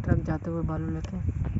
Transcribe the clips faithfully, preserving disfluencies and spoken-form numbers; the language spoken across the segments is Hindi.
ट्रक जाते हुए बालू लेके।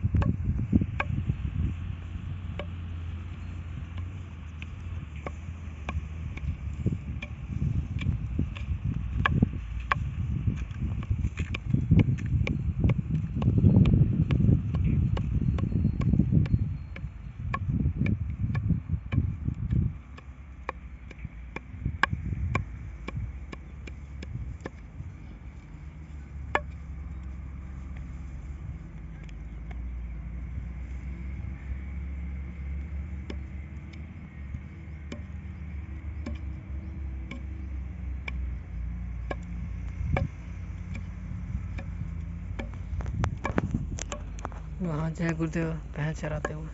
वहाँ जय गुरुदेव भैंस चराते हुए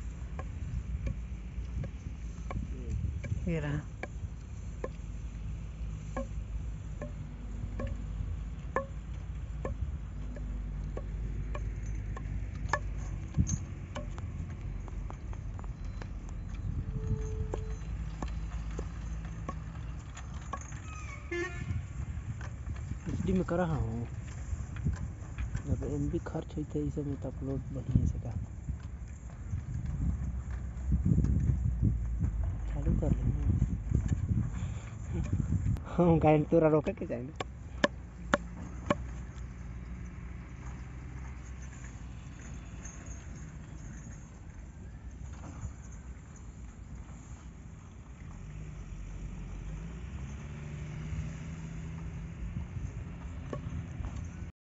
ये रहा। एच डी में कर रहा हूँ, जब एम बी खर्च होते है इसे में तो अपलोड बढ़िया से का चालू कर लेना। हाँ गाड़ी तोरा रोके के जाएंगे।